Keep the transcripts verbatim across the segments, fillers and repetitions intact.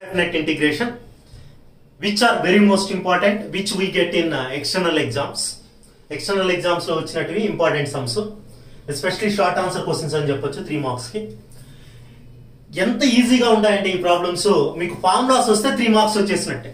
Definite integration, which are very most important, which we get in uh, external exams. External exams lo vachinativi important sums, especially short answer questions అని చెప్పొచ్చు three marks కి. ఎంత ఈజీగా ఉంటాయంటే ఈ problems మీకు formulas వస్తే three marks వచ్చేసినట్టే.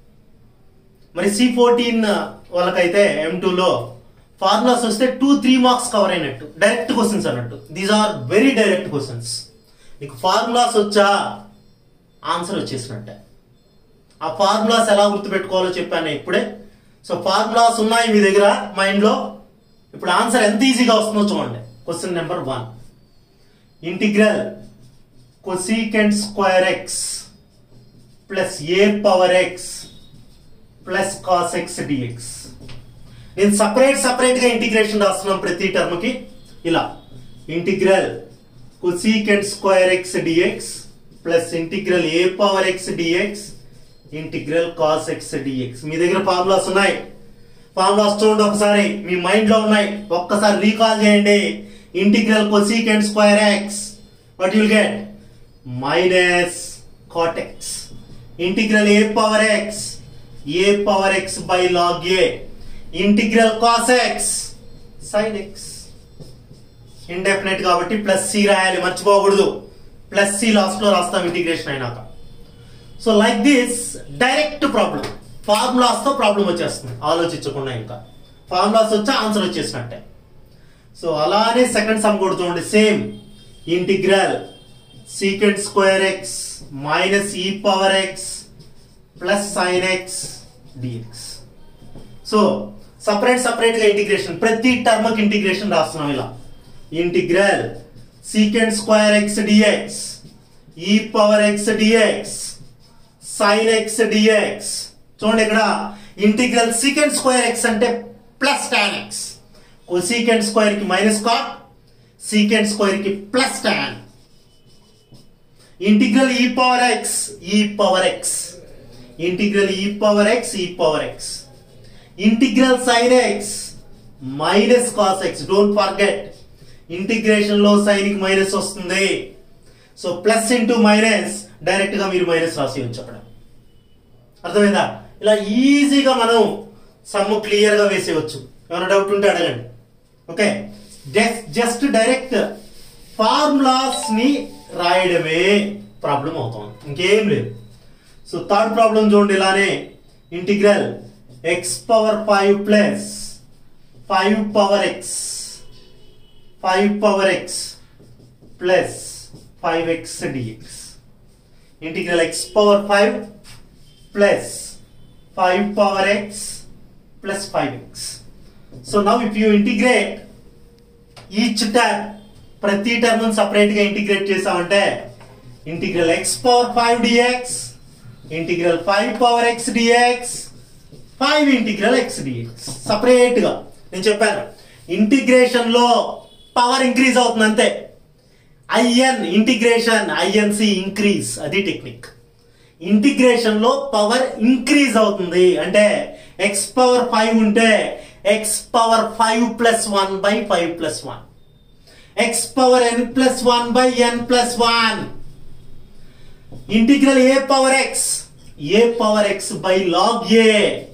మరి సి ఫోర్టీన్ వాళ్ళకైతే ఎం టూ లో ఫార్ములాస్ వస్తే టూ త్రీ మార్క్స్ కవర్ అయినట్టు, డైరెక్ట్ క్వశ్చన్స్ అన్నట్టు. These are very direct questions. మీకు ఫార్ములాస్ వచ్చా ఆన్సర్ వచ్చేసినట్టే. ఆ ఫార్ములాస్ ఎలా గుర్తుపెట్టుకోవాలో చెప్పాను ఇప్పుడే. సో ఫార్ములాస్ ఉన్నాయి మీ దగ్గర మైండ్ లో. ఇప్పుడు ఆన్సర్ ఎంత ఈజీగా వస్తుందో చూడండి. Question number one, integral cosecant square x plus a power x plus cos x dx. నేను సపరేట్ సపరేట్ గా ఇంటిగ్రేషన్ రాస్తున్నాం ప్రతి టర్మ్ కి. ఇలా integral cosecant square x dx plus integral a power x dx integral cos x dx. మీ దగ్గర formulas ఉన్నాయి. Formulas చూడండి ఒకసారి, మీ మైండ్ లో ఉన్నాయి. ఒక్కసారి రీకాల్ చేయండి. Integral cosecant square x, what you'll get? Minus cot x. Integral a power x, a power x by log a. Integral cos x, sine x. Indefinite కాబట్టి ప్లస్ సి రాయాలి, మర్చిపోకూడదు. Plus C last లో రాస్తాం integration అయినాక. So like this direct problem. Formulas తో problem వచ్చేస్తుంది, ఆలోచించకుండా. ఇంకా ఫార్ములాస్ వచ్చి ఆన్సర్ వచ్చేసినట్టే. సో అలానే సెకండ్ సమ్ కూడా చూడండి. Same integral secant square x minus ఈ power x plus sine x dx. So separate separate గా ఇంటిగ్రేషన్, ప్రతి టర్మ్ కి ఇంటిగ్రేషన్ రాస్తున్నాం ఇలా. Integral secant square x dx e power x dx sine x dx. చూడండి ఇక్కడ ఇంటిగ్రల్ సీకెంట్ స్క్వేర్ ఎక్స్ అంటే plus tan x, cosecant square కి minus cot, secant square కి plus tan. Integral e power x, e power x. Integral e power x, e power x. Integral sine x minus cos x. Don't forget, integration లో sine కి minus వస్తుంది. So plus into minus, direct గా మీరు minus రాసేయచ్చు అక్కడ. అర్థమైందా? ఇలా ఈజీగా మనం సమ్ క్లియర్ గా వేసేయచ్చు. ఏమైనా డౌట్ ఉంటే అడగండి. ఓకే, జస్ట్ డైరెక్ట్ ఫార్ములాస్ ని రాయడమే ప్రాబ్లం అవుతుంది, ఇంకేం లేదు. సో థర్డ్ ప్రాబ్లం చూడండి. ఇలానే integral x power five plus five power x five power x plus five x dx. Integral x power five plus five power x plus five x. So now if you integrate each term, ప్రతి term separate గా integrate చేసామంటే integral x power five dx integral five power x dx five integral x dx. Separate గా నేను చెప్పాను, integration లో power increase అవుతుంది అంతే. IN integration, INC increase, అది టెక్నిక్. ఇంటిగ్రేషన్ లో పవర్ ఇంక్రీజ్ అవుతుంది అంటే ఎక్స్ పవర్ ఫైవ్ ఉంటే x power five plus one by five plus one, x power n plus one by n plus one. Integral a power x, a power x by log a.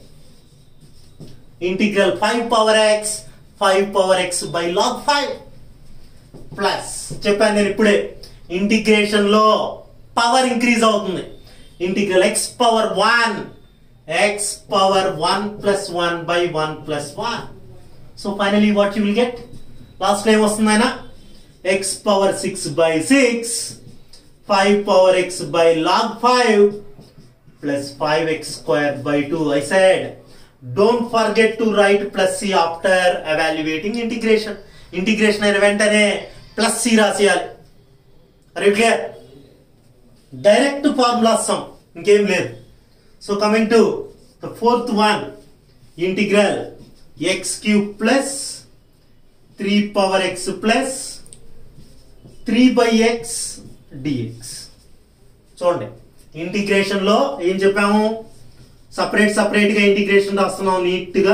Integral five power x, five power x by log five. Plus చెప్పాను నేను ఇప్పుడే, integration లో power increase అవుతుంది. Integral x power one, x power one plus one by one plus one. So finally what you will get? Last time వస్తుంది ఆయన x power six by six five power x by log five plus five x square by two. I said don't forget to write plus c after evaluating integration. Integration అయిన వెంటనే plus C రాసేయాలి. అరే clear? Direct formula sum, ఇంకేం లేదు. So coming to the fourth one, integral x cube plus three power x plus three by x dx. చూడండి, integration లో ఏం చెప్పాము? Separate separate గా ఇంటిగ్రేషన్ రాస్తున్నాం నీట్ గా.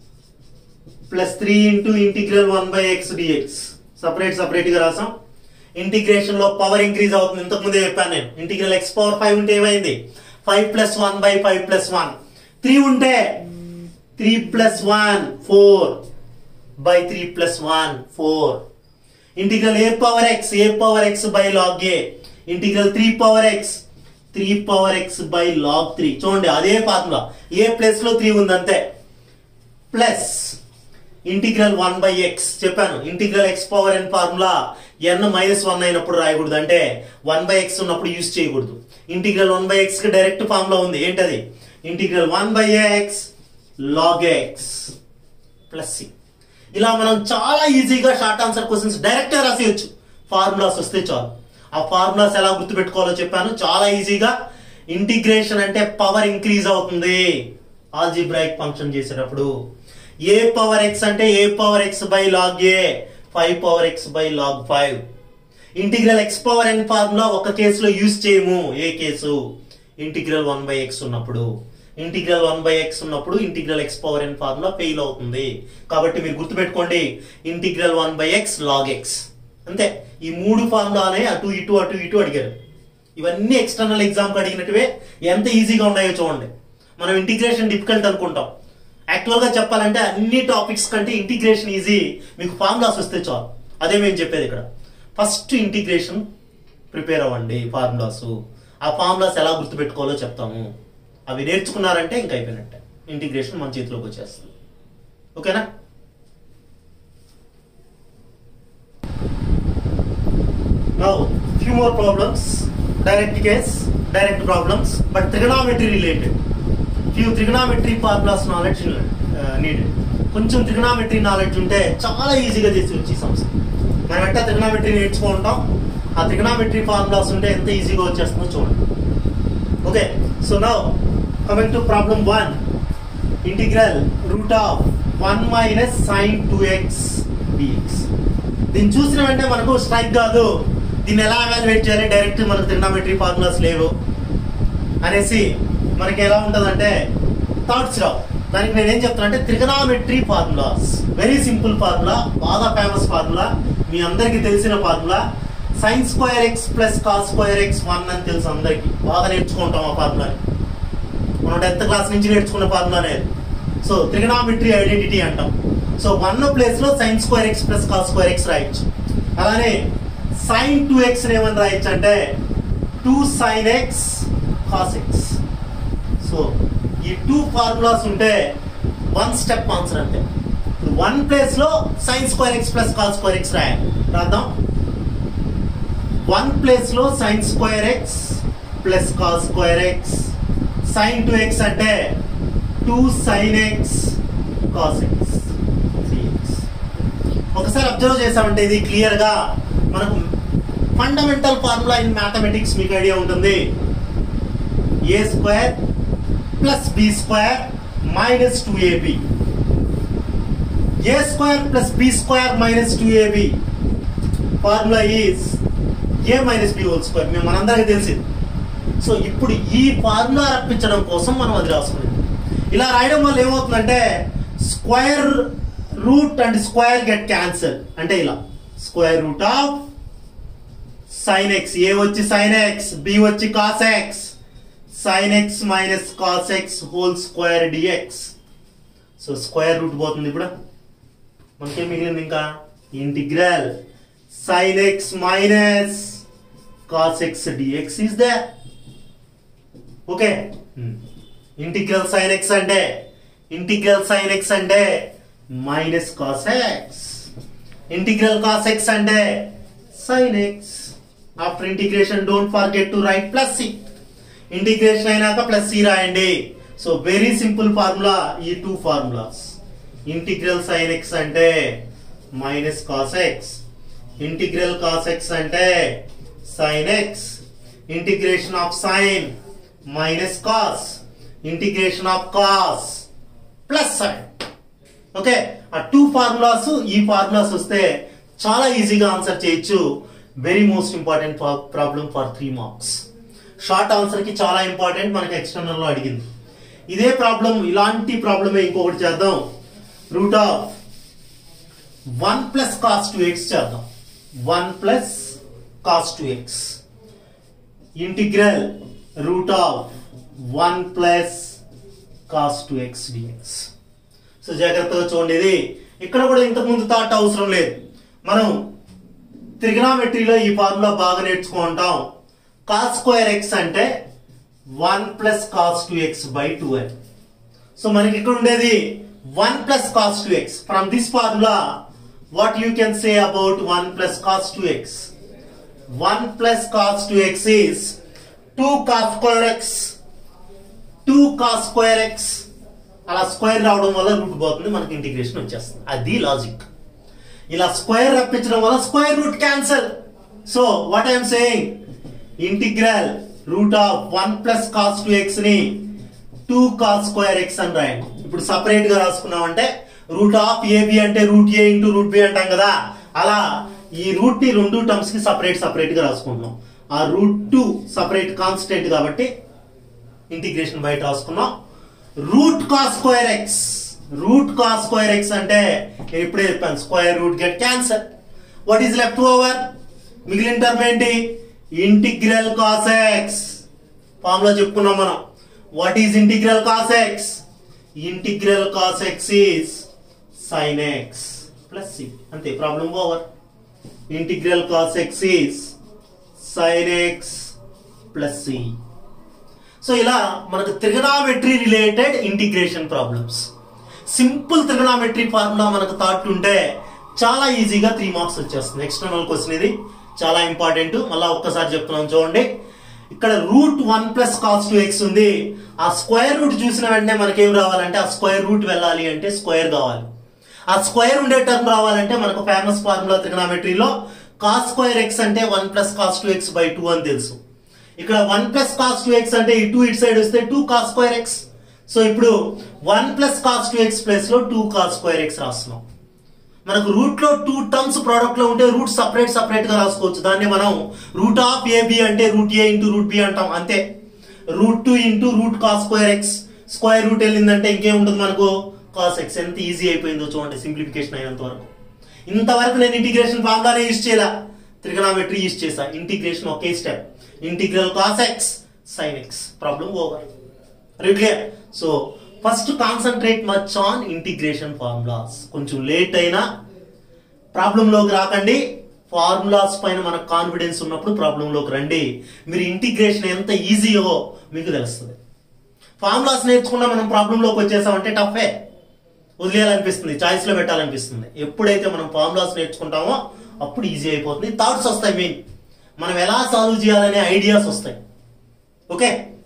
Plus three into integral one by x dx separate separate గా రాసాం. Integration లో పవర్ ఇంక్రీజ్ అవుతుంది. ఇంతకు ముందే చెప్పాను నేను. ఇంటిగ్రల్ ఎక్స్ పవర్ ఫైవ్ ఉంటే ఏమైంది? Five plus one by five plus one. Three ఉంటే three plus one four by three plus one four. Integral a power x a power x by log a. Integral three power x three power x by log three. చూడండి అదే formula, a plus లో three ఉంది అంతే. Plus integral one by x చెప్పాను. Integral x power n formula n minus one అయినప్పుడు రాయకూడదు, అంటే one by x ఉన్నప్పుడు యూజ్ చేయకూడదు. ఇంటిగ్రల్ వన్ బై ఎక్స్ కి డైరెక్ట్ ఫార్ములా ఉంది. ఏంటది? Integral one by x log x plus c. ఇలా మనం చాలా ఈజీగా షార్ట్ ఆన్సర్ క్వశ్చన్స్ డైరెక్ట్ గా రాసేయచ్చు, ఫార్ములాస్ వస్తే చాలు. ఆ ఫార్ములాస్ ఎలా గుర్తుపెట్టుకోవాలో చెప్పాను, చాలా ఈజీగా. ఇంటిగ్రేషన్ అంటే పవర్ ఇంక్రీజ్ అవుతుంది ఆల్జీబ్రాయిక్ ఫంక్షన్ చేసేటప్పుడు. ఏ పవర్ ఎక్స్ అంటే a power x by log a, five power x by log five. Integral x power n formula ఒక కేసులో యూజ్ చేయము. ఏ కేసు? ఇంటిగ్రల్ వన్ బై ఎక్స్ ఉన్నప్పుడు. ఇంటిగ్రల్ వన్ బై ఎక్స్ ఉన్నప్పుడు integral x power n formula fail అవుతుంది. కాబట్టి మీరు గుర్తుపెట్టుకోండి, integral one by x log x అంతే. ఈ మూడు ఫార్ములానే అటు ఇటు అటు ఇటు అడిగారు. ఇవన్నీ ఎక్స్టర్నల్ ఎగ్జామ్ కి అడిగినట్టువే. ఎంత ఈజీగా ఉన్నాయో చూడండి. మనం ఇంటిగ్రేషన్ డిఫికల్ట్ అనుకుంటాం, యాక్చువల్ గా చెప్పాలంటే అన్ని టాపిక్స్ కంటే ఇంటిగ్రేషన్ ఈజీ. మీకు ఫార్ములాస్ వస్తే చాలు. అదే మేము చెప్పేది ఇక్కడ. ఫస్ట్ ఇంటిగ్రేషన్ ప్రిపేర్ అవ్వండి, ఫార్ములాస్. ఆ ఫార్ములాస్ ఎలా గుర్తుపెట్టుకోవాలో చెప్తాము. అవి నేర్చుకున్నారంటే ఇంకా అయిపోయినట్టే. ఇంటిగ్రేషన్ మన చేతిలోకి వచ్చేస్తుంది. ఓకేనా? Now, few more problems. Direct case, direct problems, but trigonometry related. Few trigonometry formulas knowledge uh, needed. కొంచెం trigonometry knowledge ఉంటే చాలా ఈజీగా చేసి వచ్చి సంస్థ. మనం ఎట్టా trigonometry నేర్చుకుంటాం, ఆ trigonometry formulas ఉంటే ఎంత ఈజీగా వచ్చేస్తుందో చూడండి. Okay, so now coming to problem one. Integral root of one minus sine two x dx. దీన్ని చూసిన వెంటనే మనకు స్ట్రైక్ కాదు, దీన్ని ఎలా ఎవాల్యుయేట్ చేయాలి, డైరెక్ట్ మనకు ట్రిగ్నోమెట్రీ ఫార్ములాస్ లేవు అనేసి మనకి ఎలా ఉంటుందంటే థాట్స్ రావు. దానికి నేను ఏం చెప్తాను అంటే trigonometry formulas, very simple formula, బాగా ఫేమస్ ఫార్ములా, మీ అందరికీ తెలిసిన formula. Sine square x plus cos square x one అని తెలుసు అందరికి, బాగా నేర్చుకుంటాం ఆ ఫార్ములాని. మనం టెన్త్ క్లాస్ నుంచి నేర్చుకున్న ఫార్ములా అనేది. సో ట్రిగనామెట్రీ ఐడెంటిటీ అంటాం. సో వన్ ప్లేస్ లో sine square x plus cos square x రాయొచ్చు. అలానే సైన్ టూ ఎక్స్ ఏమని రాయొచ్చు అంటే two sine x cos x. So ఈ టూ ఫార్ములాస్ ఉంటే వన్ స్టెప్ ఆన్సర్ అంటే వన్ ప్లేస్ లో sine square x plus cos square x రాయాలి. రాద్దాం. వన్ ప్లేస్ లో sine square x plus cos square x, sine two x అంటే two sine x cos x three x. ఒకసారి observe చేసామంటే ఇది clear గా మనకు ఫండమెంటల్ ఫార్ములా ఇన్ మ్యాథమెటిక్స్ మీకు ఐడియా ఉంటుంది. A square plus b square minus two ab. A square plus b square minus two ab formula is a minus b whole square. మేము మనందరికీ తెలిసింది. సో ఇప్పుడు ఈ ఫార్ములా రప్పించడం కోసం మనం అది రాసుకున్నాం. ఇలా రాయడం వల్ల ఏమవుతుందంటే square root and square get cancel. అంటే ఇలా square root of sine x, a వచ్చి సైన్ ఎక్స్, బి వచ్చి cos x, sine x minus cos x whole square dx. So square root పోతుంది. ఇప్పుడు మనకేం మిగిలింది ఇంకా integral sine x minus cos x dx is there. Okay, integral sine x అంటే integral sine x అంటే minus cos x, integral cos x అంటే sine x. After integration don't forget to write plus c. Integration అయినాక plus c రాయండి. So very simple formula ఈ two formulas. Integral sine x అంటే minus cos x, integral cos x అంటే sine x, integration of sine minus cos, integration of cos plus sine. Okay, ఆ two formulas ఈ formulas వస్తే చాలా ఈజీగా answer చేయొచ్చు. Very most important problem for three marks. Short answer కి చాలా important, మనకి ఎక్స్టర్నల్ లో అడిగింది. ఇదే ప్రాబ్లం, ఇలాంటి ప్రాబ్లమే ఇంకొకటి చేద్దాం. Root of one plus cos two x చేద్దాం. One plus cos two x. Integral root of one plus cos two x dx. సో జాగ్రత్తగా చూడండి, ఇది ఇక్కడ కూడా ఇంతకు ముందు థాట్ అవసరం లేదు. మనం ట్రిగనామెట్రీలో ఈ ఫార్ములా బాగా నేర్చుకుంటాం. cos స్క్వేర్ x అంటే one plus cos two x by two n. సో మనకి ఇక్కడ ఉండేది one plus cos two x. From this formula, what you can say about one plus cos two x? one plus cos two x is two cos square x. two cos square x. అలా square రావడం వల్ల route పోతుంది, మనకి integration వచ్చేస్తుంది. అది logic. ఇలా square రప్పించడం వల్ల square root cancel. So what I'm saying, integral root of one plus cos two x ని టూ కాస్ స్క్వేర్ ఎక్స్ అని రాయండి. ఇప్పుడు సపరేట్ గా రాసుకున్నామంటే రూట్ ఆఫ్ ఏబి అంటే root a into root b అంటాం కదా, అలా ఈ రూట్ ని రెండు టర్మ్స్ కి సపరేట్ సపరేట్ గా రాసుకుంటున్నాం. ఆ రూట్ టూ సపరేట్ కాన్స్టెంట్ కాబట్టి ఇంటిగ్రేషన్ బయట రాసుకున్నాం. Root cos square x, root cos square x అంటే నేను ఇప్పుడే చెప్పాను, square root get cancel. What is left over? మిగిలిన టర్మ్ ఏంటి? Integral cos x. ఫార్ములా చెప్పుకున్నాం మనం. What is integral cos x? Integral cos x is sine x plus c. అంతే, problem over. Integral cos x is sine x plus c. So ఇలా మనకు trigonometry related integration problems, simple trigonometry formula మనకు thought ఉంటే చాలా ఈజీగా three marks వచ్చేస్తుంది. External question ఇది చాలా ఇంపార్టెంట్. మళ్ళీ ఒక్కసారి చెప్తున్నాం చూడండి. ఇక్కడ root one plus cos two x ఉంది. ఆ స్క్వేర్ రూట్ చూసిన వెంటనే మనకేం రావాలంటే, ఆ స్క్వేర్ రూట్ వెళ్ళాలి అంటే స్క్వేర్ కావాలి. ఆ స్క్వేర్ ఉండే టర్మ్ రావాలంటే మనకు ఫేమస్ ఫార్ములా ట్రిగనామెట్రీలో కాస్ స్క్వేర్ ఎక్స్ అంటే one plus cos two x by two అని తెలుసు. ఇక్కడ one plus cos two x అంటే ఈ టూ ఇట్ సైడ్ వస్తే two cos square x. So ఇప్పుడు one plus cos two x place లో టూ కాస్ స్క్వేర్ ఎక్స్ రాస్తున్నాం. మనకు రూట్ లో టూ టర్మ్స్ ప్రోడక్ట్ లో ఉంటే రూట్ సపరేట్ సపరేట్ గా రాసుకోవచ్చు. దాన్ని మనం రూట్ ఆఫ్ ఏబి అంటే root a into root b అంటాం. అంతే. Root two into root cos square x, square root వెళ్ళిందంటే ఇంకేం ఉంటుంది మనకు? Cos X. ఎంత ఈజీ అయిపోయిందో చూడండి సింప్లిఫికేషన్ అయినంత వరకు. ఇంతవరకు నేను ఇంటిగ్రేషన్ ఫార్ములానే యూజ్ చేయాల, ట్రిగనామెట్రీ యూజ్ చేసా. ఇంటిగ్రేషన్ ఒకే step, integral cos x sine x. Problem over. Clear? So first concentrate much on integration formulas. కొంచెం లేట్ అయినా ప్రాబ్లంలోకి రాకండి. ఫార్ములాస్ పైన మనకు కాన్ఫిడెన్స్ ఉన్నప్పుడు ప్రాబ్లంలోకి రండి. మీరు ఇంటిగ్రేషన్ ఎంత ఈజీయో మీకు తెలుస్తుంది. ఫార్ములాస్ నేర్చుకున్నా మనం ప్రాబ్లంలోకి వచ్చేసామంటే టఫే, వదిలేయాలనిపిస్తుంది, చాయిస్ లో పెట్టాలనిపిస్తుంది. ఎప్పుడైతే మనం ఫార్ములాస్ నేర్చుకుంటామో అప్పుడు ఈజీ అయిపోతుంది. థాట్స్ వస్తాయి, మెయిన్ మనం ఎలా సాల్వ్ చేయాలనే ఐడియాస్ వస్తాయి. ఓకే.